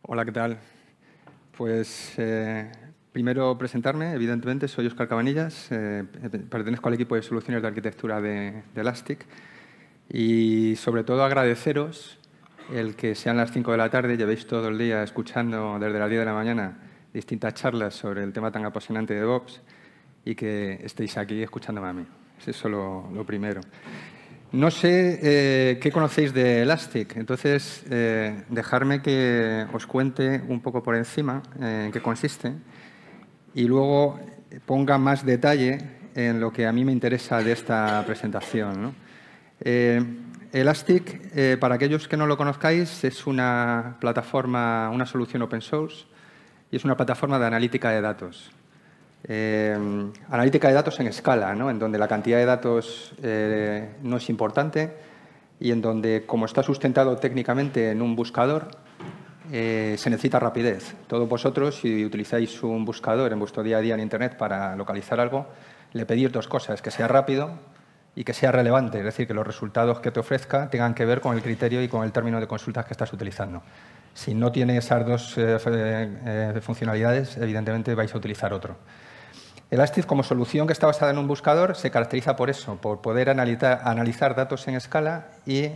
Hola, ¿qué tal? Pues primero presentarme, evidentemente, soy Óscar Cabanillas, pertenezco al equipo de soluciones de arquitectura de Elastic y sobre todo agradeceros el que sean las 5 de la tarde, llevéis todo el día escuchando desde las 10 de la mañana distintas charlas sobre el tema tan apasionante de DevOps y que estéis aquí escuchándome a mí. Eso es lo primero. No sé qué conocéis de Elastic, entonces dejadme que os cuente un poco por encima en qué consiste y luego ponga más detalle en lo que a mí me interesa de esta presentación, ¿no? Elastic, para aquellos que no lo conozcáis, es una plataforma, una solución open source y es una plataforma de analítica de datos. Analítica de datos en escala, ¿no? En donde la cantidad de datos no es importante y en donde, como está sustentado técnicamente en un buscador, se necesita rapidez. Todos vosotros, si utilizáis un buscador en vuestro día a día en Internet para localizar algo, le pedís dos cosas, que sea rápido y que sea relevante, es decir, que los resultados que te ofrezca tengan que ver con el criterio y con el término de consultas que estás utilizando. Si no tiene esas dos funcionalidades, evidentemente vais a utilizar otro. Elastic, como solución que está basada en un buscador, se caracteriza por eso, por poder analizar datos en escala y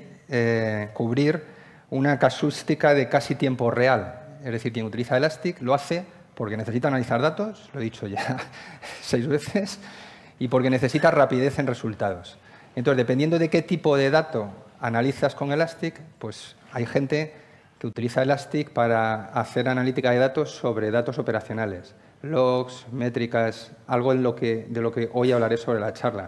cubrir una casuística de casi tiempo real. Es decir, quien utiliza Elastic lo hace porque necesita analizar datos, lo he dicho ya 6 veces, y porque necesita rapidez en resultados. Entonces, dependiendo de qué tipo de dato analizas con Elastic, pues hay gente que utiliza Elastic para hacer analítica de datos sobre datos operacionales, logs, métricas, algo de lo que hoy hablaré sobre la charla.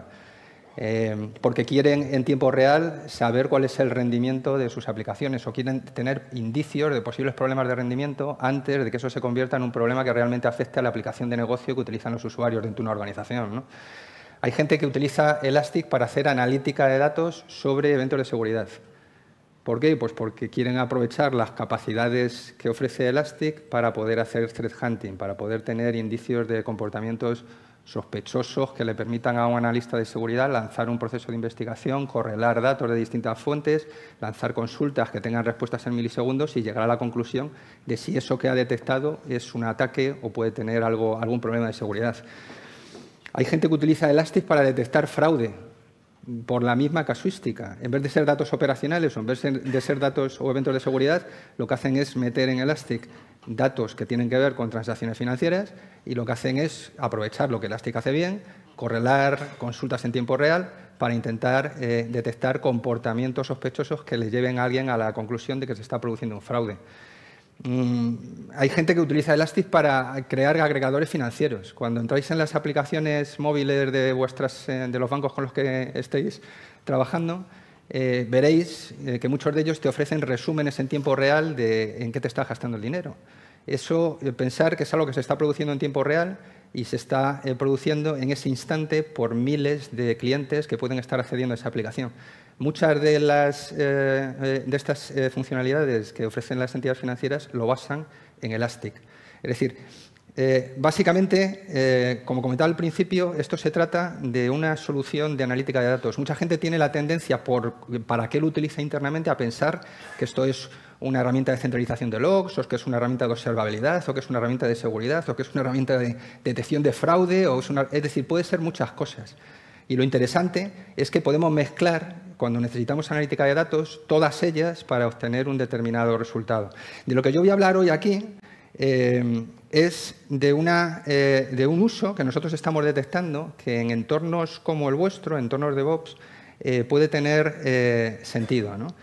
Porque quieren en tiempo real saber cuál es el rendimiento de sus aplicaciones o quieren tener indicios de posibles problemas de rendimiento antes de que eso se convierta en un problema que realmente afecte a la aplicación de negocio que utilizan los usuarios dentro de una organización, ¿no? Hay gente que utiliza Elastic para hacer analítica de datos sobre eventos de seguridad. ¿Por qué? Pues porque quieren aprovechar las capacidades que ofrece Elastic para poder hacer threat hunting, para poder tener indicios de comportamientos sospechosos que le permitan a un analista de seguridad lanzar un proceso de investigación, correlar datos de distintas fuentes, lanzar consultas que tengan respuestas en milisegundos y llegar a la conclusión de si eso que ha detectado es un ataque o puede tener algún problema de seguridad. Hay gente que utiliza Elastic para detectar fraude por la misma casuística. En vez de ser datos operacionales o en vez de ser datos o eventos de seguridad, lo que hacen es meter en Elastic datos que tienen que ver con transacciones financieras y lo que hacen es aprovechar lo que Elastic hace bien, correlar consultas en tiempo real para intentar detectar comportamientos sospechosos que le lleven a alguien a la conclusión de que se está produciendo un fraude. Hay gente que utiliza Elastic para crear agregadores financieros. Cuando entráis en las aplicaciones móviles de los bancos con los que estéis trabajando, veréis que muchos de ellos te ofrecen resúmenes en tiempo real de en qué te está gastando el dinero. Eso, pensar que es algo que se está produciendo en tiempo real y se está produciendo en ese instante por miles de clientes que pueden estar accediendo a esa aplicación. Muchas de estas funcionalidades que ofrecen las entidades financieras lo basan en Elastic. Es decir, básicamente, como comentaba al principio, esto se trata de una solución de analítica de datos. Mucha gente tiene la tendencia, para qué lo utiliza internamente, a pensar que esto es una herramienta de centralización de logs, o que es una herramienta de observabilidad, o que es una herramienta de seguridad, o que es una herramienta de detección de fraude, es decir, puede ser muchas cosas. Y lo interesante es que podemos mezclar, cuando necesitamos analítica de datos, todas ellas para obtener un determinado resultado. De lo que yo voy a hablar hoy aquí es de un uso que nosotros estamos detectando que en entornos como el vuestro, entornos DevOps, puede tener sentido, ¿no?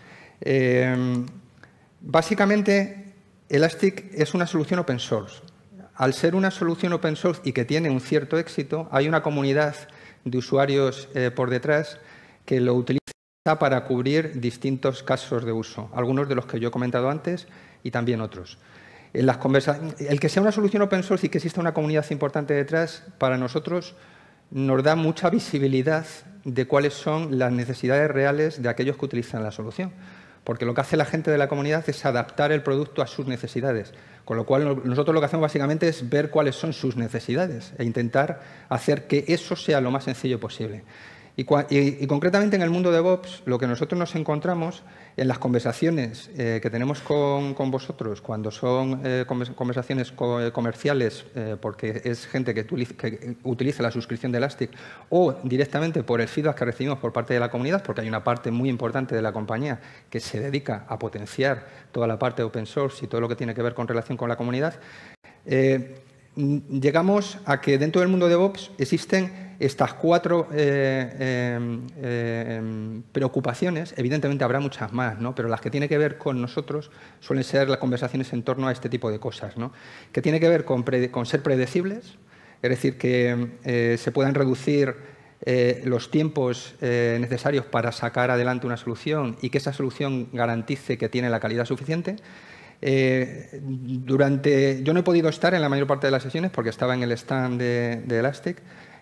Básicamente, Elastic es una solución open source. Al ser una solución open source y que tiene un cierto éxito, hay una comunidad de usuarios por detrás que lo utiliza para cubrir distintos casos de uso, algunos de los que yo he comentado antes y también otros. El que sea una solución open source y que exista una comunidad importante detrás, para nosotros nos da mucha visibilidad de cuáles son las necesidades reales de aquellos que utilizan la solución. Porque lo que hace la gente de la comunidad es adaptar el producto a sus necesidades. Con lo cual, nosotros lo que hacemos básicamente es ver cuáles son sus necesidades e intentar hacer que eso sea lo más sencillo posible. Y concretamente en el mundo de DevOps, lo que nosotros nos encontramos en las conversaciones que tenemos con vosotros, cuando son conversaciones comerciales, porque es gente que utiliza la suscripción de Elastic, o directamente por el feedback que recibimos por parte de la comunidad, porque hay una parte muy importante de la compañía que se dedica a potenciar toda la parte de open source y todo lo que tiene que ver con relación con la comunidad, llegamos a que dentro del mundo de DevOps existen estas 4 preocupaciones. Evidentemente habrá muchas más, ¿no? Pero las que tienen que ver con nosotros suelen ser las conversaciones en torno a este tipo de cosas, ¿no? Que tiene que ver con ser predecibles, es decir, que se puedan reducir los tiempos necesarios para sacar adelante una solución y que esa solución garantice que tiene la calidad suficiente. Yo no he podido estar en la mayor parte de las sesiones porque estaba en el stand de Elastic,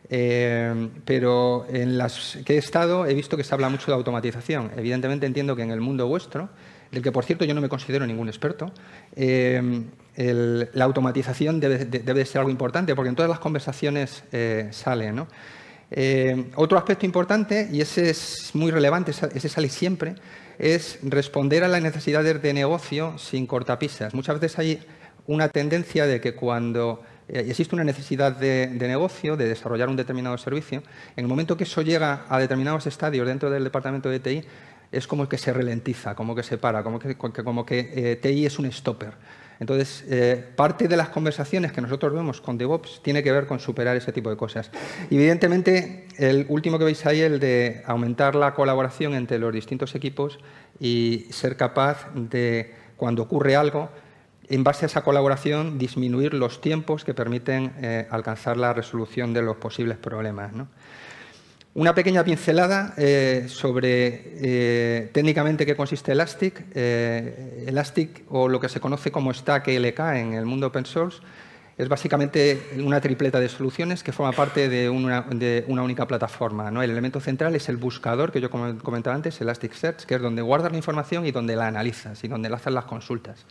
pero en las que he estado he visto que se habla mucho de automatización. Evidentemente entiendo que en el mundo vuestro, del que por cierto yo no me considero ningún experto, la automatización debe ser algo importante porque en todas las conversaciones sale, ¿no? Otro aspecto importante, y ese es muy relevante, ese sale siempre, es responder a las necesidades de negocio sin cortapisas. Muchas veces hay una tendencia de que cuando existe una necesidad de negocio, de desarrollar un determinado servicio, en el momento que eso llega a determinados estadios dentro del departamento de TI, es como que se ralentiza, como que se para, como que TI es un stopper. Entonces, parte de las conversaciones que nosotros vemos con DevOps tiene que ver con superar ese tipo de cosas. Y, evidentemente, el último que veis ahí, el de aumentar la colaboración entre los distintos equipos y ser capaz de, cuando ocurre algo, en base a esa colaboración, disminuir los tiempos que permiten alcanzar la resolución de los posibles problemas, ¿no? Una pequeña pincelada sobre técnicamente qué consiste Elastic. Elastic, o lo que se conoce como Stack ELK en el mundo open source, es básicamente una tripleta de soluciones que forma parte de una única plataforma, ¿no? El elemento central es el buscador que yo comentaba antes, Elasticsearch, que es donde guardas la información y donde la analizas y donde le haces las consultas.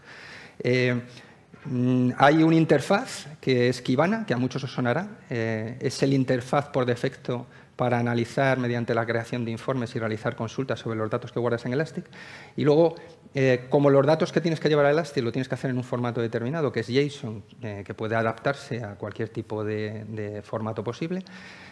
Hay una interfaz que es Kibana, que a muchos os sonará. Es el interfaz por defecto para analizar mediante la creación de informes y realizar consultas sobre los datos que guardas en Elastic. Y luego, como los datos que tienes que llevar a Elastic lo tienes que hacer en un formato determinado, que es JSON, que puede adaptarse a cualquier tipo de formato posible,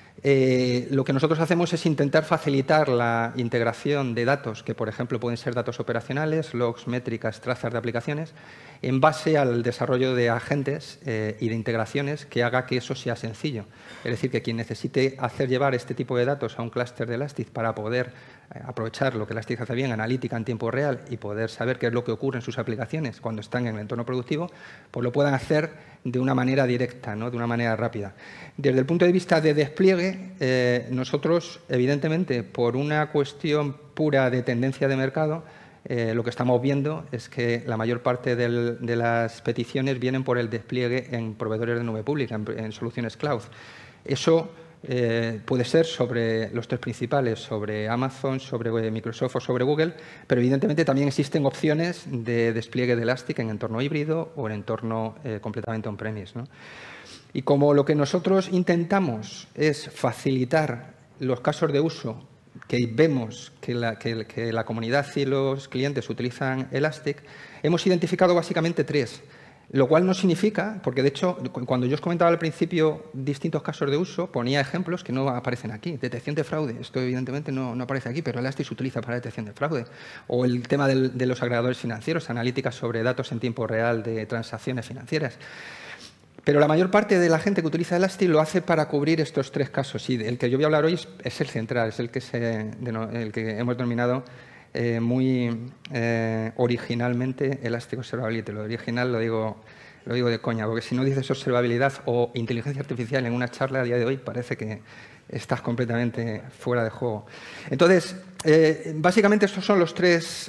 lo que nosotros hacemos es intentar facilitar la integración de datos que, por ejemplo, pueden ser datos operacionales, logs, métricas, trazas de aplicaciones, en base al desarrollo de agentes y de integraciones que haga que eso sea sencillo. Es decir, que quien necesite hacer llevar este tipo de datos a un clúster de Elastic para poder aprovechar lo que Elastic hace bien, analítica en tiempo real, y poder saber qué es lo que ocurre en sus aplicaciones cuando están en el entorno productivo, pues lo puedan hacer de una manera directa, ¿no? De una manera rápida. Desde el punto de vista de despliegue, nosotros, evidentemente, por una cuestión pura de tendencia de mercado, lo que estamos viendo es que la mayor parte de las peticiones vienen por el despliegue en proveedores de nube pública, en soluciones cloud. Eso puede ser sobre los 3 principales, sobre Amazon, sobre Microsoft o sobre Google, pero evidentemente también existen opciones de despliegue de Elastic en entorno híbrido o en entorno completamente on-premise, ¿no? Y como lo que nosotros intentamos es facilitar los casos de uso que vemos que la comunidad y los clientes utilizan Elastic, hemos identificado básicamente 3. Lo cual no significa, porque de hecho, cuando yo os comentaba al principio distintos casos de uso, ponía ejemplos que no aparecen aquí. Detección de fraude, esto evidentemente no aparece aquí, pero Elastic se utiliza para detección de fraude. O el tema de los agregadores financieros, analíticas sobre datos en tiempo real de transacciones financieras. Pero la mayor parte de la gente que utiliza Elastic lo hace para cubrir estos 3 casos. Y el que yo voy a hablar hoy es el central, es el que hemos denominado muy originalmente Elastic Observability. Lo original lo digo de coña, porque si no dices observabilidad o inteligencia artificial en una charla a día de hoy, parece que estás completamente fuera de juego. Entonces, básicamente estos son los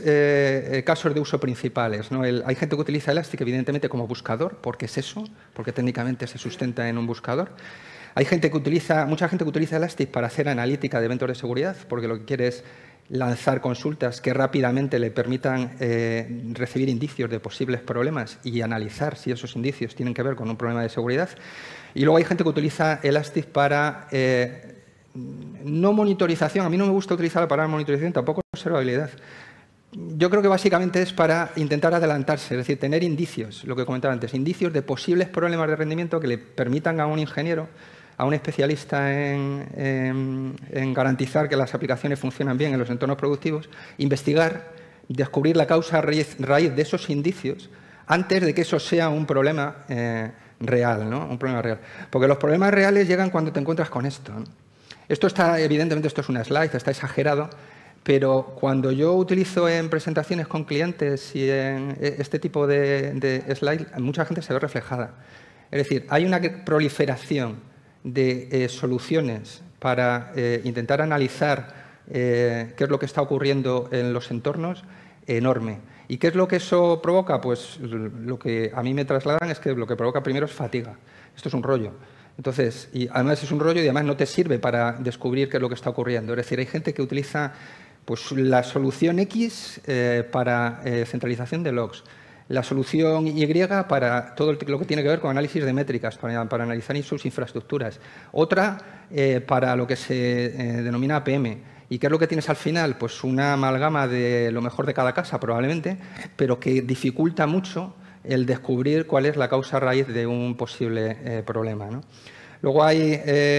3 casos de uso principales, ¿no? Hay gente que utiliza Elastic, evidentemente, como buscador, porque es eso, porque técnicamente se sustenta en un buscador. Hay mucha gente que utiliza Elastic para hacer analítica de eventos de seguridad, porque lo que quiere es lanzar consultas que rápidamente le permitan recibir indicios de posibles problemas y analizar si esos indicios tienen que ver con un problema de seguridad. Y luego hay gente que utiliza Elastic para no monitorización, a mí no me gusta utilizar la palabra monitorización, tampoco observabilidad. Yo creo que básicamente es para intentar adelantarse, es decir, tener indicios, lo que comentaba antes, indicios de posibles problemas de rendimiento que le permitan a un ingeniero, a un especialista en garantizar que las aplicaciones funcionan bien en los entornos productivos, investigar, descubrir la causa raíz de esos indicios antes de que eso sea un problema real, ¿no? Un problema real. Porque los problemas reales llegan cuando te encuentras con esto, ¿no? Esto está, evidentemente, esto es una slide, está exagerado, pero cuando yo utilizo en presentaciones con clientes y en este tipo de slide, mucha gente se ve reflejada. Es decir, hay una proliferación de soluciones para intentar analizar qué es lo que está ocurriendo en los entornos enorme. ¿Y qué es lo que eso provoca? Pues lo que a mí me trasladan es que lo que provoca primero es fatiga. Esto es un rollo. Entonces, y además es un rollo y además no te sirve para descubrir qué es lo que está ocurriendo. Es decir, hay gente que utiliza pues, la solución X para centralización de logs, la solución Y para todo lo que tiene que ver con análisis de métricas, para analizar sus infraestructuras, otra para lo que se denomina APM. ¿Y qué es lo que tienes al final? Pues una amalgama de lo mejor de cada casa, probablemente, pero que dificulta mucho el descubrir cuál es la causa raíz de un posible problema, ¿no? Luego hay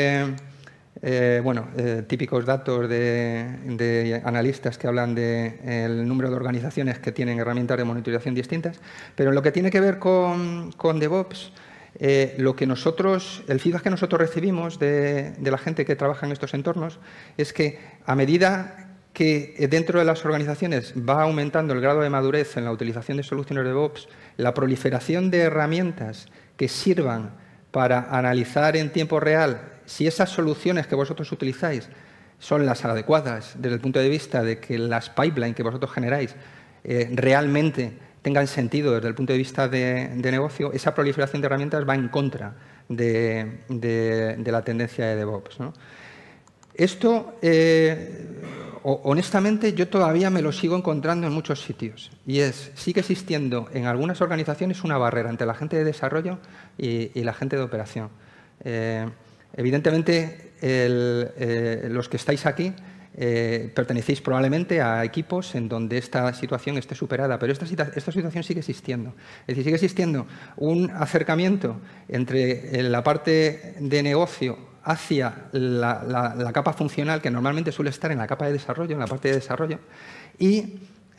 típicos datos de analistas que hablan del número de organizaciones que tienen herramientas de monitorización distintas, pero en lo que tiene que ver con DevOps, el feedback que nosotros recibimos de la gente que trabaja en estos entornos es que a medida que dentro de las organizaciones va aumentando el grado de madurez en la utilización de soluciones de DevOps, la proliferación de herramientas que sirvan para analizar en tiempo real si esas soluciones que vosotros utilizáis son las adecuadas desde el punto de vista de que las pipelines que vosotros generáis realmente tengan sentido desde el punto de vista de negocio, esa proliferación de herramientas va en contra de la tendencia de DevOps, ¿no? Esto, honestamente, yo todavía me lo sigo encontrando en muchos sitios. Y sigue existiendo en algunas organizaciones una barrera entre la gente de desarrollo y la gente de operación. Evidentemente, los que estáis aquí pertenecéis probablemente a equipos en donde esta situación esté superada, pero esta situación sigue existiendo. Es decir, sigue existiendo un acercamiento entre la parte de negocio hacia la capa funcional, que normalmente suele estar en la capa de desarrollo, en la parte de desarrollo, y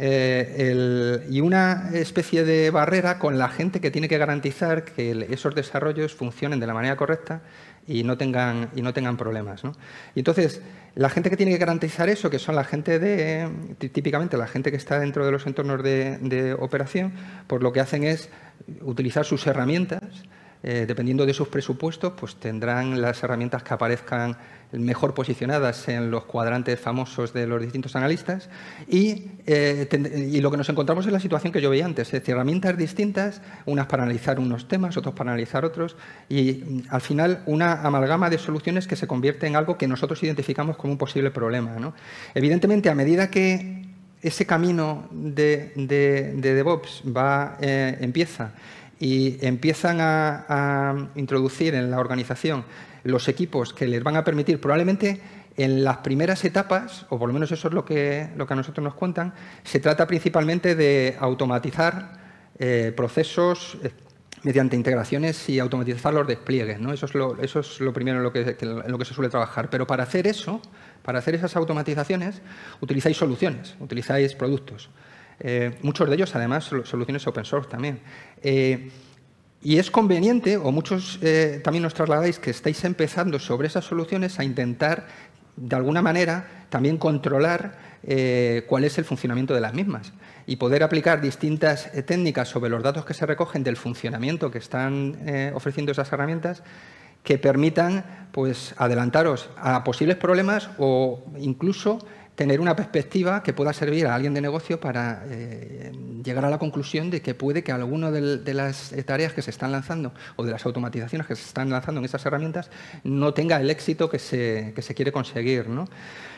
una especie de barrera con la gente que tiene que garantizar que esos desarrollos funcionen de la manera correcta y no tengan problemas, ¿no? Y entonces, la gente que tiene que garantizar eso, que son la gente típicamente la gente que está dentro de los entornos de operación, pues lo que hacen es utilizar sus herramientas. Dependiendo de sus presupuestos, pues tendrán las herramientas que aparezcan mejor posicionadas en los cuadrantes famosos de los distintos analistas y lo que nos encontramos es la situación que yo veía antes, es decir, herramientas distintas, unas para analizar unos temas, otros para analizar otros y al final una amalgama de soluciones que se convierte en algo que nosotros identificamos como un posible problema, ¿no? Evidentemente, a medida que ese camino de DevOps empieza y empiezan a introducir en la organización los equipos que les van a permitir, probablemente en las primeras etapas, o por lo menos eso es lo que a nosotros nos cuentan, se trata principalmente de automatizar procesos mediante integraciones y automatizar los despliegues, ¿no? Eso es lo primero en lo que se suele trabajar. Pero para hacer eso, para hacer esas automatizaciones, utilizáis soluciones, utilizáis productos. Muchos de ellos, además, soluciones open source también. Y es conveniente, o muchos también nos trasladáis que estáis empezando sobre esas soluciones a intentar, de alguna manera, también controlar cuál es el funcionamiento de las mismas y poder aplicar distintas técnicas sobre los datos que se recogen del funcionamiento que están ofreciendo esas herramientas que permitan pues, adelantaros a posibles problemas o incluso tener una perspectiva que pueda servir a alguien de negocio para llegar a la conclusión de que puede que alguna de las tareas que se están lanzando o de las automatizaciones que se están lanzando en esas herramientas no tenga el éxito que se quiere conseguir, ¿no?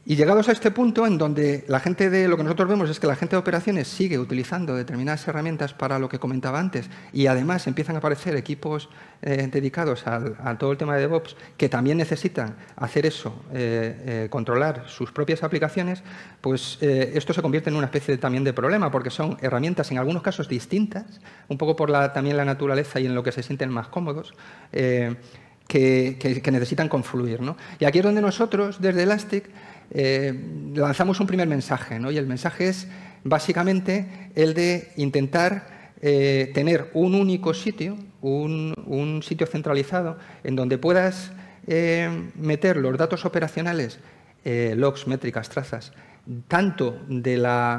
Y llegados a este punto, en donde la gente de lo que nosotros vemos es que la gente de operaciones sigue utilizando determinadas herramientas para lo que comentaba antes, y además empiezan a aparecer equipos dedicados a todo el tema de DevOps que también necesitan hacer eso, controlar sus propias aplicaciones, pues esto se convierte en una especie también de problema, porque son herramientas en algunos casos distintas, un poco por también la naturaleza y en lo que se sienten más cómodos, que necesitan confluir, ¿no? Y aquí es donde nosotros, desde Elastic, lanzamos un primer mensaje, ¿no? Y el mensaje es básicamente el de intentar tener un único sitio, un sitio centralizado en donde puedas meter los datos operacionales, logs, métricas, trazas, tanto de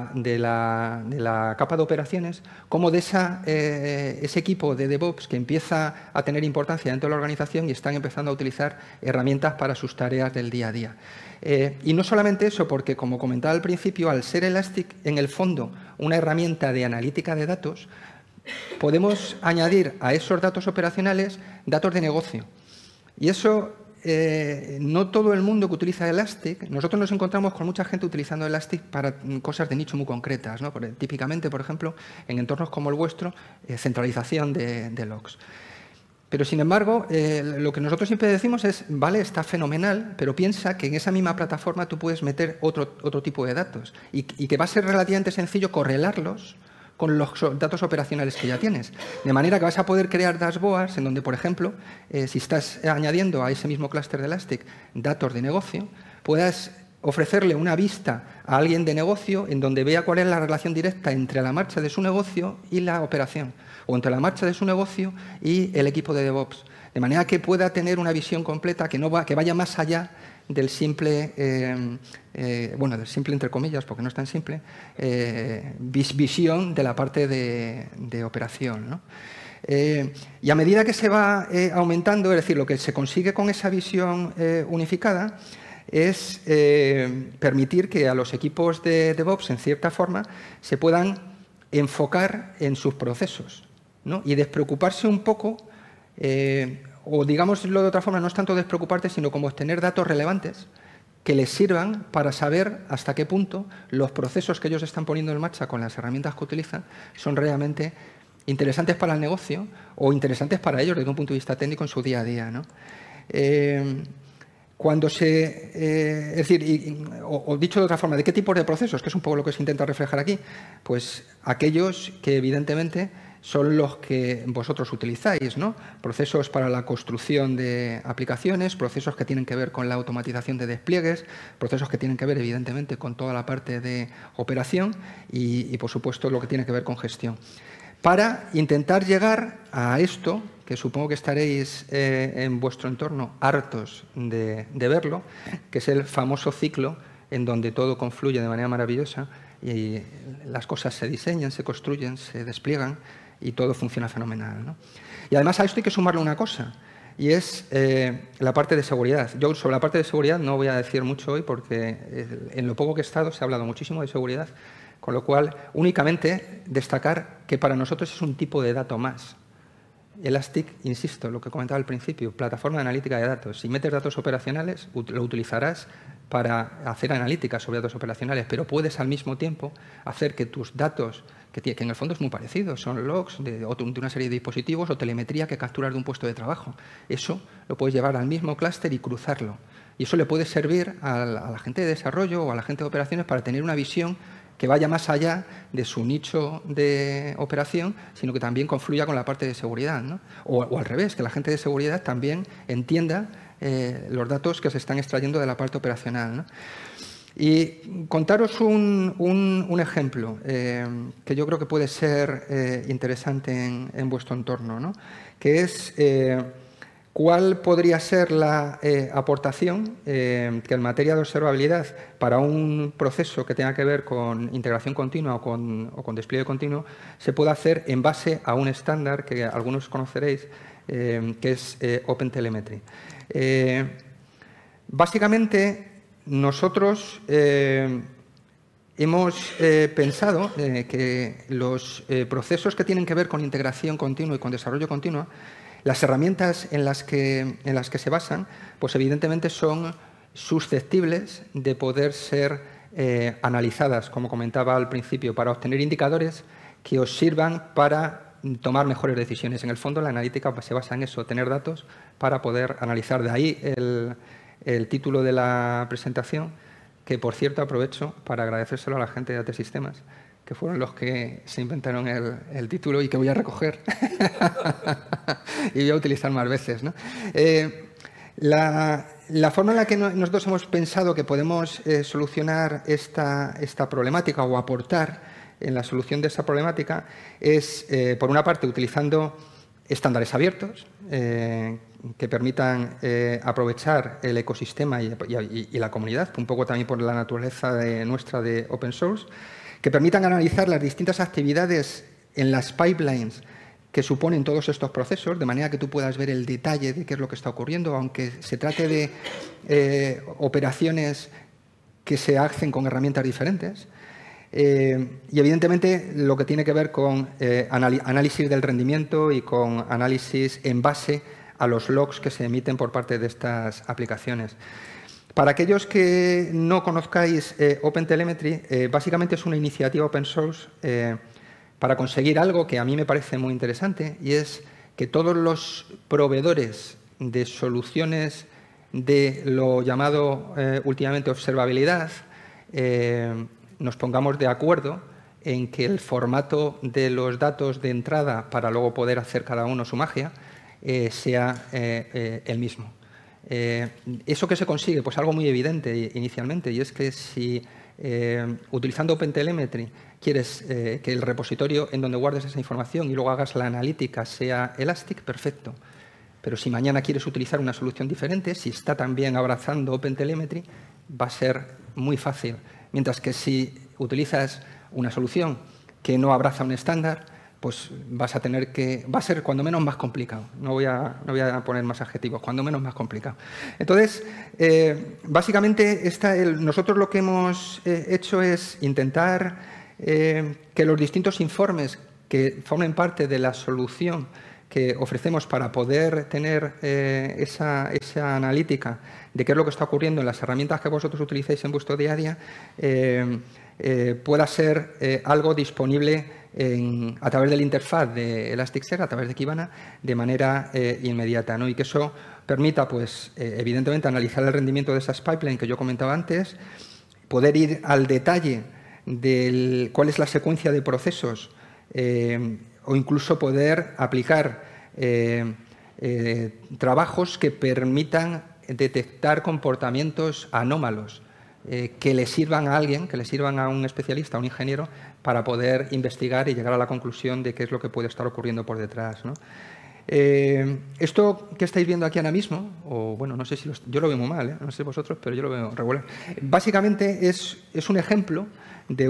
la capa de operaciones como de ese equipo de DevOps que empieza a tener importancia dentro de la organización y están empezando a utilizar herramientas para sus tareas del día a día. Y no solamente eso, porque, como comentaba al principio, al ser Elastic, en el fondo, una herramienta de analítica de datos, podemos añadir a esos datos operacionales datos de negocio. Y eso, no todo el mundo que utiliza Elastic, nosotros nos encontramos con mucha gente utilizando Elastic para cosas de nicho muy concretas, ¿no? Típicamente, por ejemplo, en entornos como el vuestro, centralización de logs. Pero, sin embargo, lo que nosotros siempre decimos es, vale, está fenomenal, pero piensa que en esa misma plataforma tú puedes meter otro tipo de datos y que va a ser relativamente sencillo correlarlos con los datos operacionales que ya tienes. De manera que vas a poder crear dashboards en donde, por ejemplo, si estás añadiendo a ese mismo clúster de Elastic datos de negocio, puedas ofrecerle una vista a alguien de negocio en donde vea cuál es la relación directa entre la marcha de su negocio y la operación, o entre la marcha de su negocio y el equipo de DevOps, de manera que pueda tener una visión completa que vaya más allá del simple, del simple entre comillas, porque no es tan simple, visión de la parte de operación, ¿no? Y a medida que se va aumentando, es decir, lo que se consigue con esa visión unificada es permitir que a los equipos de DevOps, en cierta forma, se puedan enfocar en sus procesos, ¿no? Y despreocuparse un poco, o digámoslo de otra forma, no es tanto despreocuparte, sino como obtener datos relevantes que les sirvan para saber hasta qué punto los procesos que ellos están poniendo en marcha con las herramientas que utilizan son realmente interesantes para el negocio o interesantes para ellos desde un punto de vista técnico en su día a día, ¿no? Es decir, o dicho de otra forma, ¿de qué tipo de procesos? Que es un poco lo que se intenta reflejar aquí. Pues aquellos que evidentemente son los que vosotros utilizáis, ¿no? Procesos para la construcción de aplicaciones, procesos que tienen que ver con la automatización de despliegues, procesos que tienen que ver evidentemente con toda la parte de operación y por supuesto, lo que tiene que ver con gestión. Para intentar llegar a esto, que supongo que estaréis en vuestro entorno hartos de verlo, que es el famoso ciclo en donde todo confluye de manera maravillosa y las cosas se diseñan, se construyen, se despliegan y todo funciona fenomenal, ¿no? Y además a esto hay que sumarle una cosa, y es la parte de seguridad. Yo sobre la parte de seguridad no voy a decir mucho hoy porque en lo poco que he estado se ha hablado muchísimo de seguridad, con lo cual únicamente destacar que para nosotros es un tipo de dato más. Elastic, insisto, lo que comentaba al principio, plataforma de analítica de datos. Si metes datos operacionales, lo utilizarás para hacer analítica sobre datos operacionales, pero puedes al mismo tiempo hacer que tus datos, que en el fondo es muy parecido, son logs de una serie de dispositivos o telemetría que capturas de un puesto de trabajo. Eso lo puedes llevar al mismo clúster y cruzarlo. Y eso le puede servir a la gente de desarrollo o a la gente de operaciones para tener una visión que vaya más allá de su nicho de operación, sino que también confluya con la parte de seguridad, ¿no? O al revés, que la gente de seguridad también entienda los datos que se están extrayendo de la parte operacional, ¿no? Y contaros un ejemplo que yo creo que puede ser interesante en vuestro entorno, ¿no? Que es cuál podría ser la aportación que en materia de observabilidad para un proceso que tenga que ver con integración continua o con despliegue continuo se puede hacer en base a un estándar que algunos conoceréis, que es OpenTelemetry. Básicamente, nosotros hemos pensado que los procesos que tienen que ver con integración continua y con desarrollo continuo, las herramientas en las que se basan, pues evidentemente son susceptibles de poder ser analizadas, como comentaba al principio, para obtener indicadores que os sirvan para tomar mejores decisiones. En el fondo, la analítica se basa en eso, tener datos para poder analizar. De ahí el título de la presentación, que, por cierto, aprovecho para agradecérselo a la gente de AT Sistemas, que fueron los que se inventaron el título y que voy a recoger y voy a utilizar más veces, ¿no? La forma en la que nosotros hemos pensado que podemos solucionar esta problemática o aportar en la solución de esta problemática es, por una parte, utilizando estándares abiertos que permitan aprovechar el ecosistema y la comunidad, un poco también por la naturaleza nuestra de open source, que permitan analizar las distintas actividades en las pipelines que suponen todos estos procesos, de manera que tú puedas ver el detalle de qué es lo que está ocurriendo, aunque se trate de operaciones que se hacen con herramientas diferentes. Y, evidentemente, lo que tiene que ver con análisis del rendimiento y con análisis en base a los logs que se emiten por parte de estas aplicaciones. Para aquellos que no conozcáis OpenTelemetry, básicamente es una iniciativa open source para conseguir algo que a mí me parece muy interesante, y es que todos los proveedores de soluciones de lo llamado últimamente observabilidad nos pongamos de acuerdo en que el formato de los datos de entrada para luego poder hacer cada uno su magia sea el mismo. ¿Eso qué se consigue? Pues algo muy evidente inicialmente, y es que si utilizando OpenTelemetry quieres que el repositorio en donde guardes esa información y luego hagas la analítica sea Elastic, perfecto. Pero si mañana quieres utilizar una solución diferente, si está también abrazando OpenTelemetry, va a ser muy fácil. Mientras que si utilizas una solución que no abraza un estándar, pues vas a tener que... va a ser cuando menos más complicado. No voy a poner más adjetivos, cuando menos más complicado. Entonces, básicamente, nosotros lo que hemos hecho es intentar que los distintos informes que formen parte de la solución que ofrecemos para poder tener esa analítica de qué es lo que está ocurriendo en las herramientas que vosotros utilicéis en vuestro día a día, pueda ser algo disponible a través de la interfaz de Elasticsearch, a través de Kibana, de manera inmediata, ¿no? Y que eso permita, pues, evidentemente, analizar el rendimiento de esas pipelines que yo comentaba antes, poder ir al detalle de cuál es la secuencia de procesos o incluso poder aplicar trabajos que permitan detectar comportamientos anómalos que le sirvan a alguien, que le sirvan a un especialista, a un ingeniero, para poder investigar y llegar a la conclusión de qué es lo que puede estar ocurriendo por detrás, ¿no? Esto que estáis viendo aquí ahora mismo, o bueno, no sé si yo lo veo muy mal, no sé vosotros, pero yo lo veo regular. Básicamente es un ejemplo de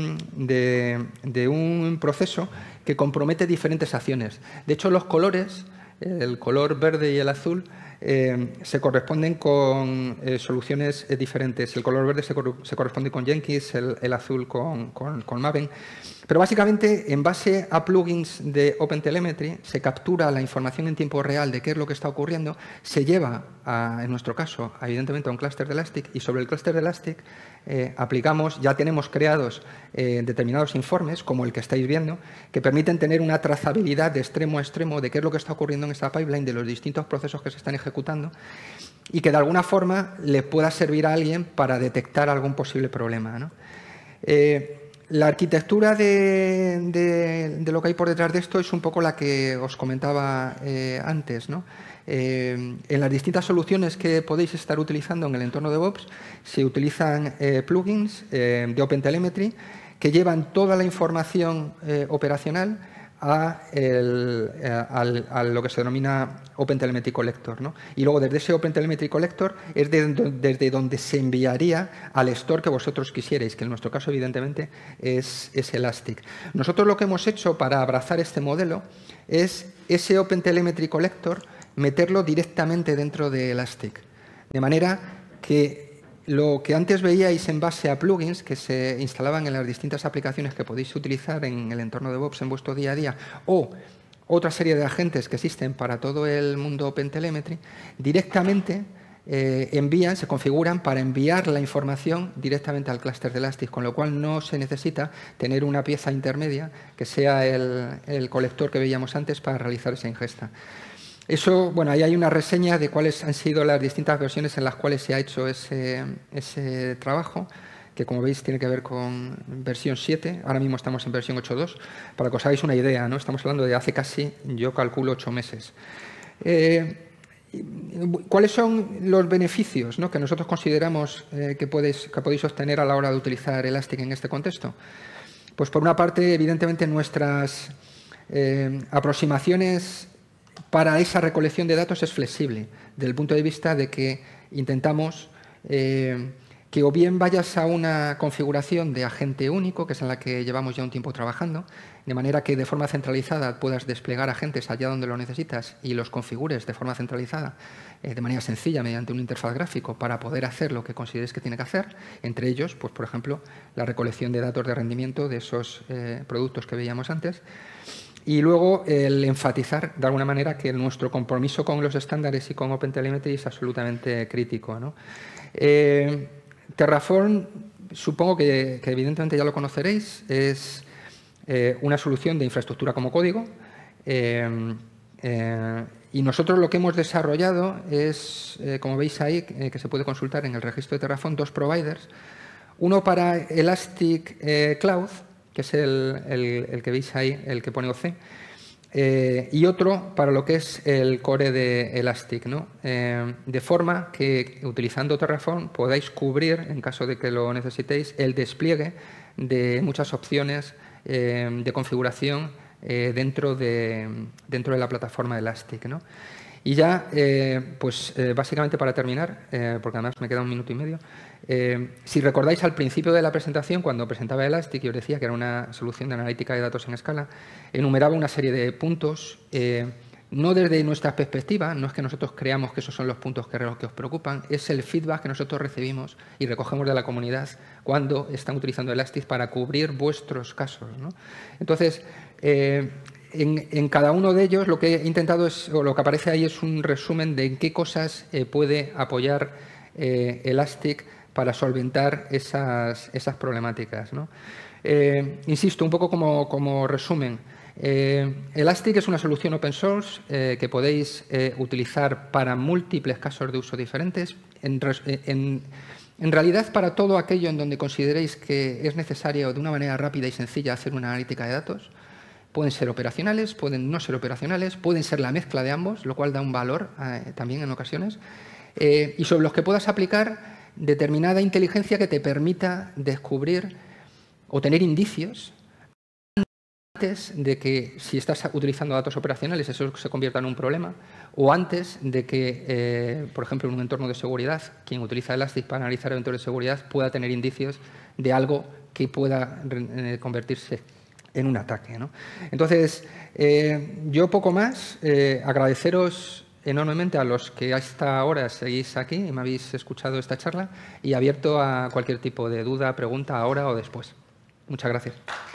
un proceso que compromete diferentes acciones. De hecho, los colores, el color verde y el azul, se corresponden con soluciones diferentes. El color verde se corresponde con Jenkins, el azul con Maven. Pero básicamente, en base a plugins de OpenTelemetry, se captura la información en tiempo real de qué es lo que está ocurriendo, se lleva, en nuestro caso, evidentemente, a un clúster de Elastic, y sobre el clúster de Elastic ya tenemos creados determinados informes, como el que estáis viendo, que permiten tener una trazabilidad de extremo a extremo de qué es lo que está ocurriendo en esta pipeline, de los distintos procesos que se están ejecutando, y que de alguna forma le pueda servir a alguien para detectar algún posible problema, ¿no? La arquitectura de lo que hay por detrás de esto es un poco la que os comentaba antes, ¿no? En las distintas soluciones que podéis estar utilizando en el entorno de DevOps se utilizan plugins de OpenTelemetry que llevan toda la información operacional a lo que se denomina OpenTelemetry Collector, ¿no? Y luego, desde ese OpenTelemetry Collector es desde donde se enviaría al store que vosotros quisierais, que en nuestro caso, evidentemente, es Elastic. Nosotros lo que hemos hecho para abrazar este modelo es ese OpenTelemetry Collector meterlo directamente dentro de Elastic, de manera que lo que antes veíais en base a plugins que se instalaban en las distintas aplicaciones que podéis utilizar en el entorno de DevOps en vuestro día a día, o otra serie de agentes que existen para todo el mundo OpenTelemetry, directamente se configuran para enviar la información directamente al clúster de Elastic, con lo cual no se necesita tener una pieza intermedia que sea el colector que veíamos antes para realizar esa ingesta. Eso, bueno, ahí hay una reseña de cuáles han sido las distintas versiones en las cuales se ha hecho ese trabajo, que como veis tiene que ver con versión 7, ahora mismo estamos en versión 8.2, para que os hagáis una idea, ¿no? Estamos hablando de hace casi, yo calculo, 8 meses. ¿Cuáles son los beneficios, ¿no?, que nosotros consideramos que podéis obtener a la hora de utilizar Elastic en este contexto? Pues por una parte, evidentemente, nuestras aproximaciones para esa recolección de datos es flexible, desde el punto de vista de que intentamos que o bien vayas a una configuración de agente único, que es en la que llevamos ya un tiempo trabajando, de manera que de forma centralizada puedas desplegar agentes allá donde lo necesitas y los configures de forma centralizada, de manera sencilla, mediante un interfaz gráfico, para poder hacer lo que consideres que tiene que hacer, entre ellos, pues, por ejemplo, la recolección de datos de rendimiento de esos productos que veíamos antes. Y luego el enfatizar, de alguna manera, que nuestro compromiso con los estándares y con OpenTelemetry es absolutamente crítico, ¿no? Terraform, supongo que evidentemente ya lo conoceréis, es una solución de infraestructura como código. Y nosotros lo que hemos desarrollado es, como veis ahí, que se puede consultar en el registro de Terraform, 2 providers. Uno para Elastic Cloud, que es el que veis ahí, el que pone OC, y otro para lo que es el core de Elastic, ¿no? De forma que, utilizando Terraform, podáis cubrir, en caso de que lo necesitéis, el despliegue de muchas opciones de configuración dentro de la plataforma Elastic, ¿no? Y ya, básicamente para terminar, porque además me queda 1 minuto y medio, si recordáis al principio de la presentación, cuando presentaba Elastic y os decía que era una solución de analítica de datos en escala, enumeraba una serie de puntos, no desde nuestra perspectiva, no es que nosotros creamos que esos son los puntos que os preocupan, es el feedback que nosotros recibimos y recogemos de la comunidad cuando están utilizando Elastic para cubrir vuestros casos, ¿no? Entonces, en cada uno de ellos lo que he intentado es, o lo que aparece ahí es un resumen de en qué cosas puede apoyar Elastic para solventar esas problemáticas, ¿no? Insisto, un poco como resumen, Elastic es una solución open source que podéis utilizar para múltiples casos de uso diferentes. En realidad, para todo aquello en donde consideréis que es necesario de una manera rápida y sencilla hacer una analítica de datos. Pueden ser operacionales, pueden no ser operacionales, pueden ser la mezcla de ambos, lo cual da un valor también en ocasiones, y sobre los que puedas aplicar determinada inteligencia que te permita descubrir o tener indicios antes de que, si estás utilizando datos operacionales, eso se convierta en un problema, o antes de que, por ejemplo, en un entorno de seguridad, quien utiliza Elastic para analizar eventos de seguridad pueda tener indicios de algo que pueda convertirse en un ataque, ¿no? Entonces, yo poco más, agradeceros enormemente a los que hasta ahora seguís aquí y me habéis escuchado esta charla y abierto a cualquier tipo de duda, pregunta, ahora o después. Muchas gracias.